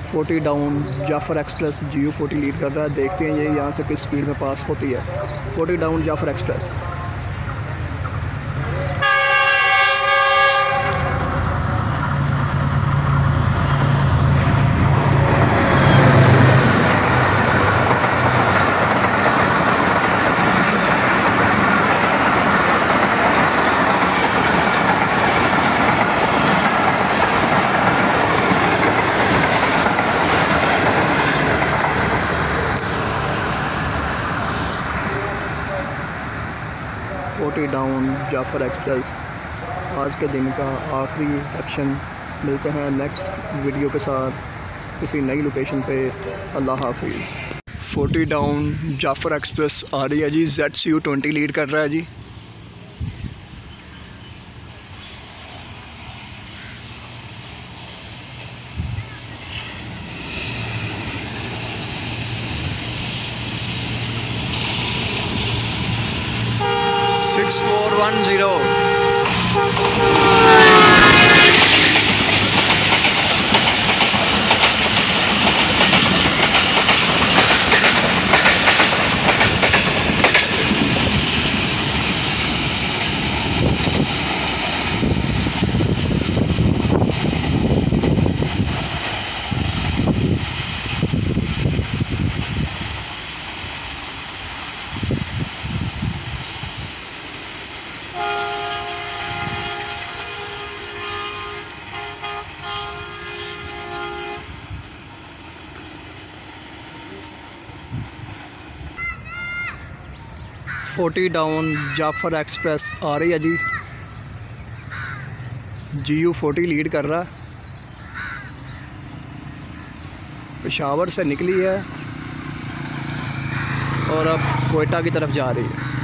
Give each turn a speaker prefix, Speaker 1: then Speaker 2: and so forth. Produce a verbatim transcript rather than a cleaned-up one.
Speaker 1: Forty down Jaffar express G U forty lead कर रहा है। देखते हैं ये यहाँ से किस स्पीड में पास होती है। Forty down Jaffar express. Forty down Jaffar express आज के दिन का आखिरी एक्शन। मिलते हैं नेक्स्ट वीडियो के साथ किसी नई लोकेशन पे। अल्लाह हाफिज़। फोर्टी डाउन जाफ़र एक्सप्रेस आ रही है जी। Z C U twenty lead कर रहा है जी। Six four one zero. Forty down Jaffar express आ रही है जी। जी यू फोर्टी लीड कर रहा है। पेशावर से निकली है और अब कोयटा की तरफ जा रही है।